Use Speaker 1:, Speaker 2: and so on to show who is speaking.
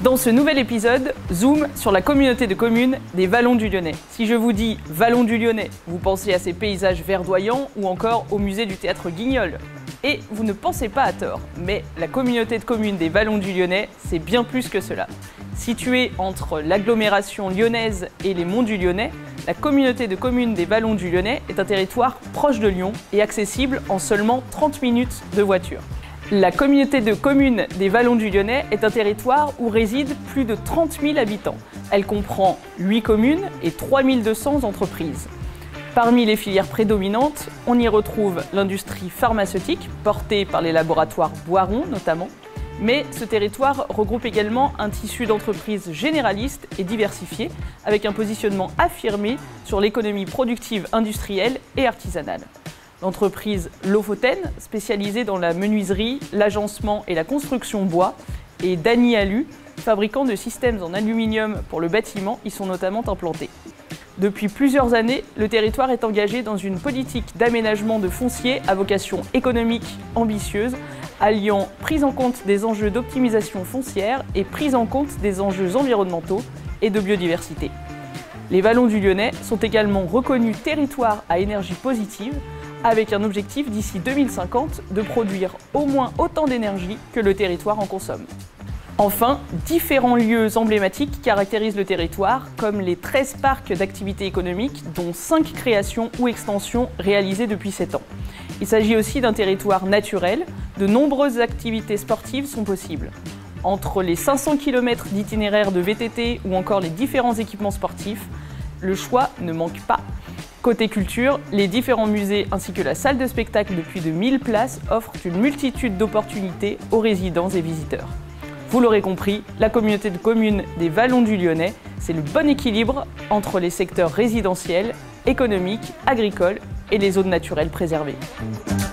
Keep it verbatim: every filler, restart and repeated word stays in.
Speaker 1: Dans ce nouvel épisode, zoom sur la communauté de communes des Vallons du Lyonnais. Si je vous dis Vallons du Lyonnais, vous pensez à ces paysages verdoyants ou encore au musée du théâtre Guignol. Et vous ne pensez pas à tort, mais la communauté de communes des Vallons du Lyonnais, c'est bien plus que cela. Située entre l'agglomération lyonnaise et les monts du Lyonnais, la communauté de communes des Vallons du Lyonnais est un territoire proche de Lyon et accessible en seulement trente minutes de voiture. La communauté de communes des Vallons du Lyonnais est un territoire où résident plus de trente mille habitants. Elle comprend huit communes et trois mille deux cents entreprises. Parmi les filières prédominantes, on y retrouve l'industrie pharmaceutique, portée par les laboratoires Boiron notamment, mais ce territoire regroupe également un tissu d'entreprises généralistes et diversifiées, avec un positionnement affirmé sur l'économie productive industrielle et artisanale. L'entreprise Lofoten, spécialisée dans la menuiserie, l'agencement et la construction bois, et Dany Alu, fabricant de systèmes en aluminium pour le bâtiment, y sont notamment implantés. Depuis plusieurs années, le territoire est engagé dans une politique d'aménagement de foncier à vocation économique ambitieuse, alliant prise en compte des enjeux d'optimisation foncière et prise en compte des enjeux environnementaux et de biodiversité. Les Vallons du Lyonnais sont également reconnus territoires à énergie positive, avec un objectif d'ici deux mille cinquante de produire au moins autant d'énergie que le territoire en consomme. Enfin, différents lieux emblématiques caractérisent le territoire, comme les treize parcs d'activités économiques, dont cinq créations ou extensions réalisées depuis sept ans. Il s'agit aussi d'un territoire naturel, de nombreuses activités sportives sont possibles. Entre les cinq cents kilomètres d'itinéraires de V T T ou encore les différents équipements sportifs, le choix ne manque pas. Côté culture, les différents musées ainsi que la salle de spectacle de plus de mille places offrent une multitude d'opportunités aux résidents et visiteurs. Vous l'aurez compris, la communauté de communes des Vallons du Lyonnais, c'est le bon équilibre entre les secteurs résidentiels, économiques, agricoles et les zones naturelles préservées.